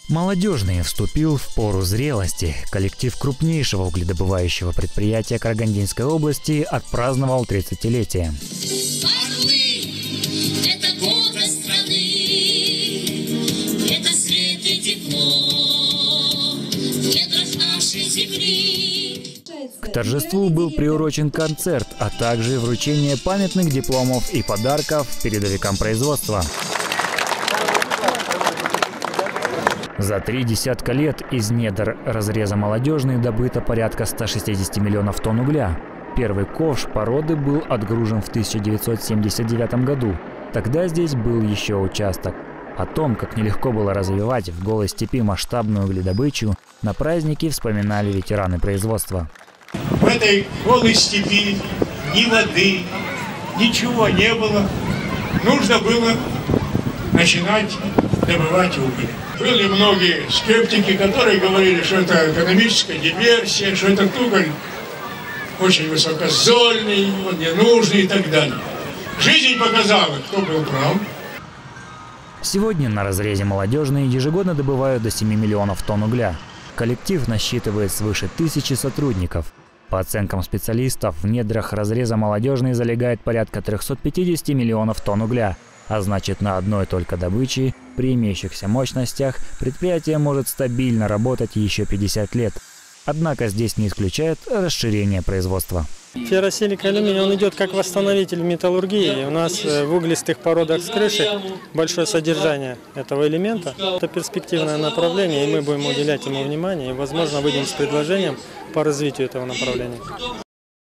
Молодежный вступил в пору зрелости. Коллектив крупнейшего угледобывающего предприятия Карагандинской области отпраздновал 30-летие. Это гордость страны, это свет и тепло, это нашей земли. К торжеству был приурочен концерт, а также вручение памятных дипломов и подарков передовикам производства. За 3 десятка лет из недр разреза «Молодежный» добыто порядка 160 миллионов тонн угля. Первый ковш породы был отгружен в 1979 году. Тогда здесь был еще участок. О том, как нелегко было развивать в голой степи масштабную угледобычу, на празднике вспоминали ветераны производства. В этой голой степи ни воды, ничего не было. Нужно было начинать добывать уголь. Были многие скептики, которые говорили, что это экономическая диверсия, что этот уголь очень высокозольный, он не нужный и так далее. Жизнь показала, кто был прав. Сегодня на разрезе «Молодежный» ежегодно добывают до 7 миллионов тонн угля. Коллектив насчитывает свыше 1000 сотрудников. По оценкам специалистов, в недрах разреза «Молодежный» залегает порядка 350 миллионов тонн угля. А значит, на одной только добыче, при имеющихся мощностях, предприятие может стабильно работать еще 50 лет. Однако здесь не исключает расширение производства. Ферросилик алюминий, он идет как восстановитель металлургии. У нас в углистых породах с крыши большое содержание этого элемента. Это перспективное направление, и мы будем уделять ему внимание, и, возможно, выйдем с предложением по развитию этого направления.